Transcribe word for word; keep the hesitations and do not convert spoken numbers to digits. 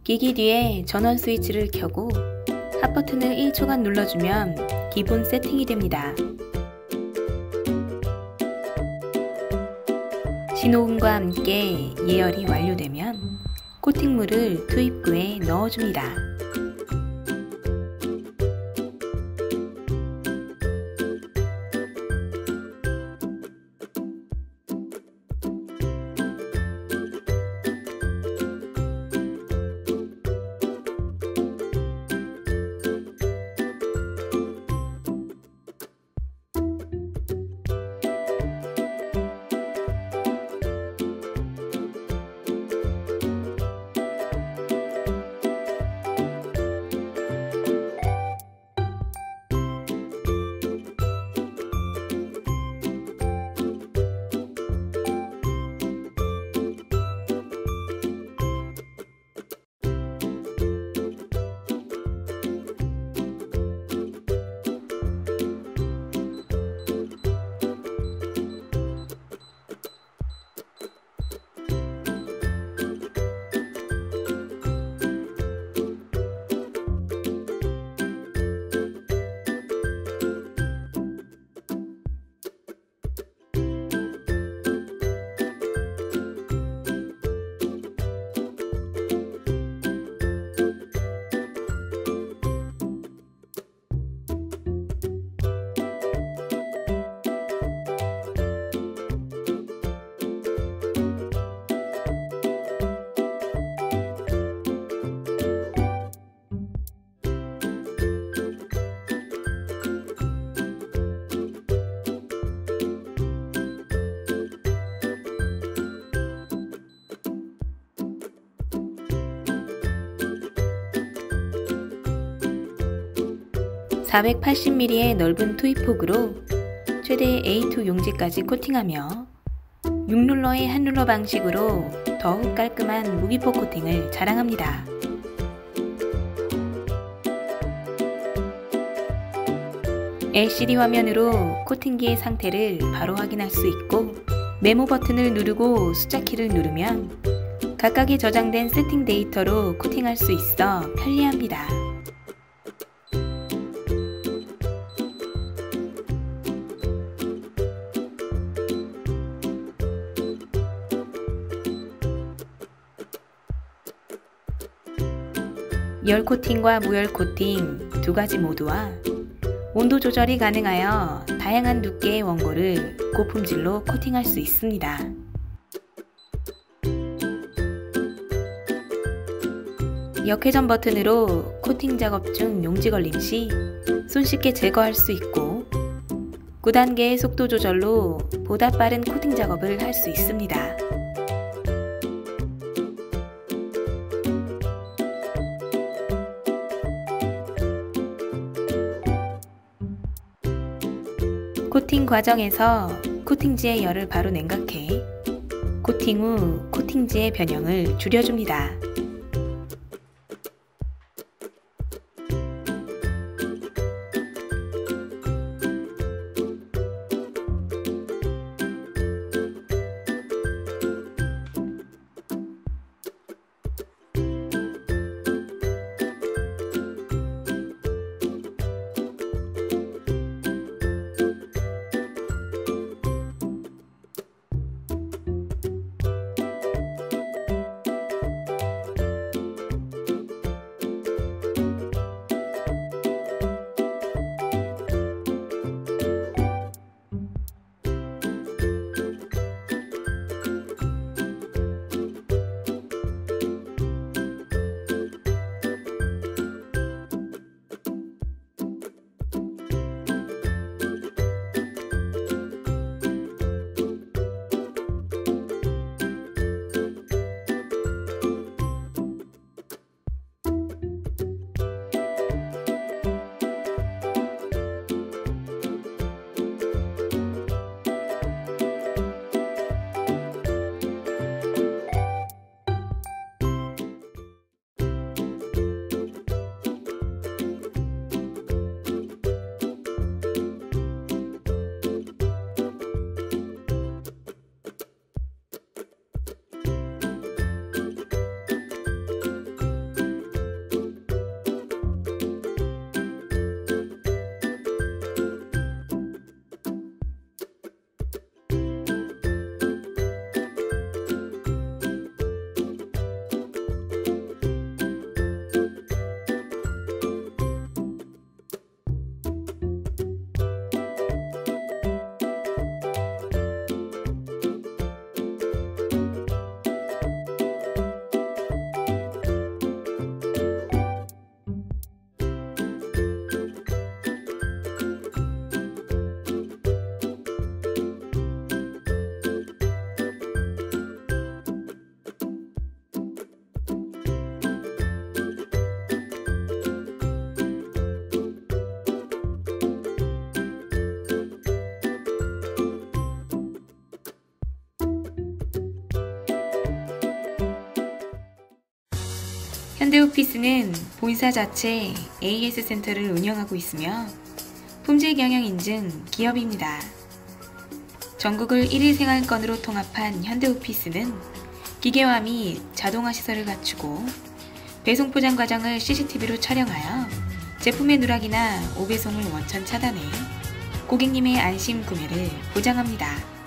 끼기 뒤에 전원 스위치를 켜고 핫 버튼을 일 초간 눌러주면 기본 세팅이 됩니다. 신호음과 함께 예열이 완료되면 코팅물을 투입구에 넣어줍니다. 사백팔십 밀리미터의 넓은 투입폭으로 최대 에이 투 용지까지 코팅하며 육 룰러의 한 룰러 방식으로 더욱 깔끔한 무기포 코팅을 자랑합니다. 엘시디 화면으로 코팅기의 상태를 바로 확인할 수 있고 메모 버튼을 누르고 숫자키를 누르면 각각의 저장된 세팅 데이터로 코팅할 수 있어 편리합니다. 열 코팅과 무열 코팅 두 가지 모두와 온도 조절이 가능하여 다양한 두께의 원고를 고품질로 코팅할 수 있습니다. 역회전 버튼으로 코팅 작업 중 용지 걸림 시 손쉽게 제거할 수 있고 구 단계의 속도 조절로 보다 빠른 코팅 작업을 할 수 있습니다. 코팅 과정에서 코팅지의 열을 바로 냉각해 코팅 후 코팅지의 변형을 줄여줍니다. 현대오피스는 본사 자체 에이에스 센터를 운영하고 있으며 품질 경영 인증 기업입니다. 전국을 일 일 생활권으로 통합한 현대오피스는 기계화 및 자동화 시설을 갖추고 배송 포장 과정을 씨씨티비로 촬영하여 제품의 누락이나 오배송을 원천 차단해 고객님의 안심 구매를 보장합니다.